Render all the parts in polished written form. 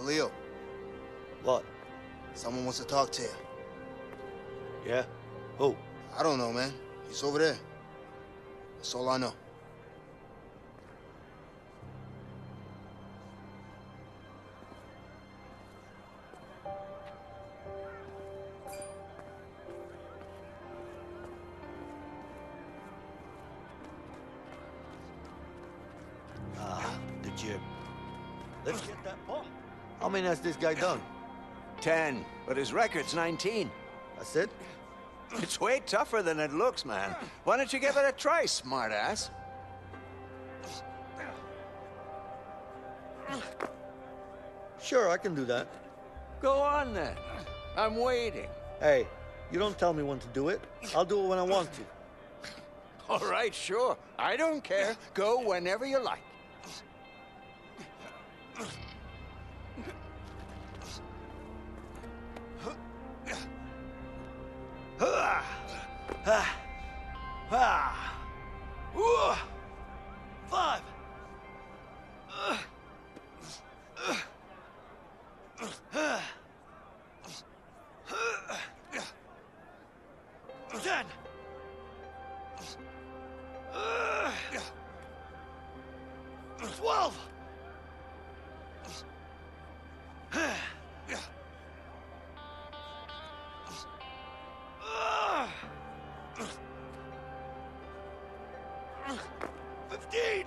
Leo, What? someone wants to talk to you. Yeah? Who? I don't know, man. He's over there. That's all I know. The gym. Let's get that bomb. How many has this guy done? 10, but his record's 19. That's it? It's way tougher than it looks, man. Why don't you give it a try, smartass? Sure, I can do that. Go on, then. I'm waiting. Hey, you don't tell me when to do it. I'll do it when I want to. All right, sure. I don't care. Go whenever you like. Five. 10. 12. 15.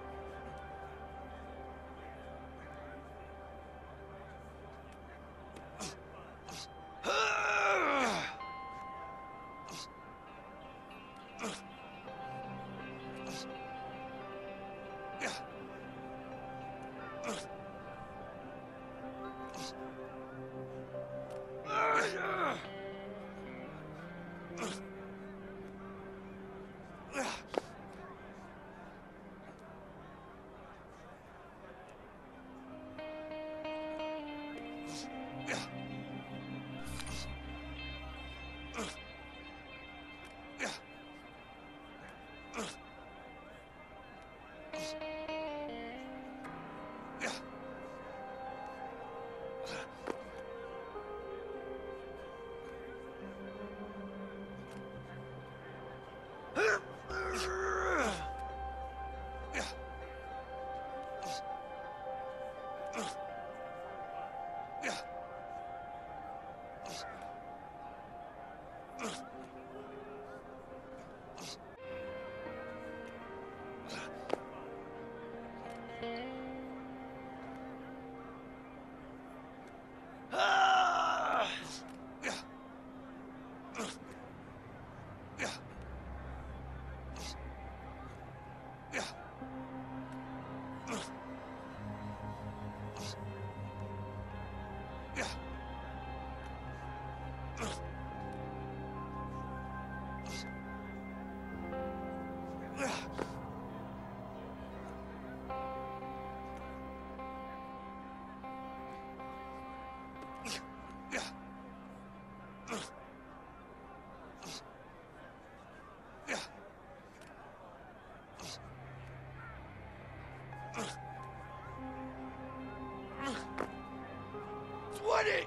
20!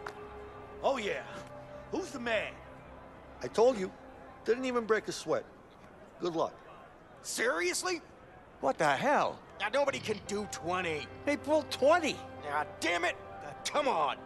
Oh, yeah. Who's the man? I told you. Didn't even break a sweat. Good luck. Seriously? What the hell? Now, nobody can do 20. They pulled 20. Ah, damn it! Come on.